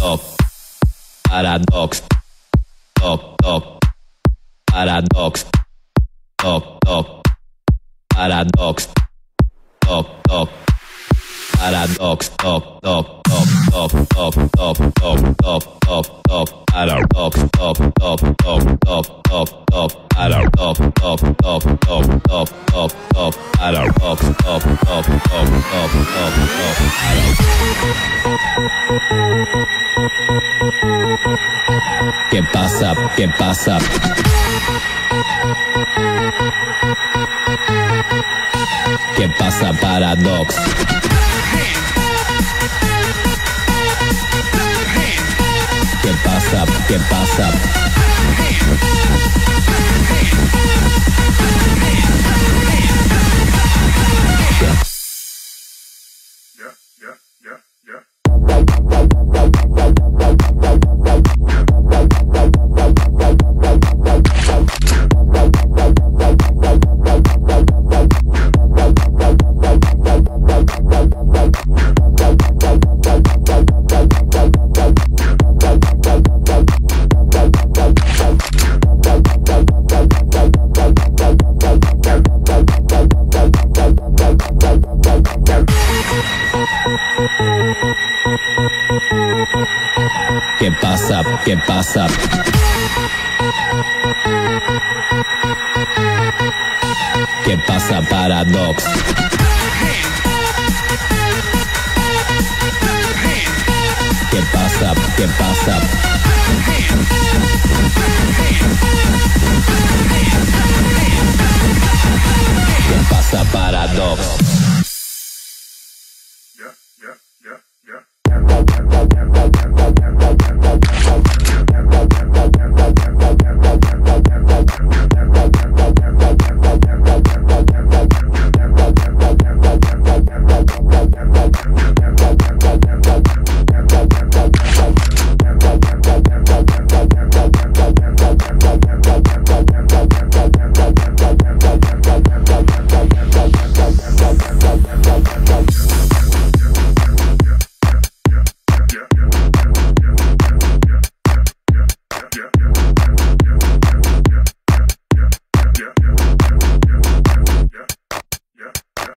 top, paradox, top, top, paradox, top, top, paradox, top, top, paradox, top, top, top, top, top, top, top, top, top, top, paradox, top, top, top, top, top, top, paradox, top, top, top, top, top, top, paradox, top, top, top, top, top, top, ¿Qué pasa? ¿Qué pasa? ¿Qué pasa, paradox? ¿Qué pasa? ¿Qué pasa? ¿Qué pasa? ¿Qué pasa? ¿Qué pasa, paradox? ¿Qué pasa? ¿Qué pasa? ¿Qué pasa, paradox?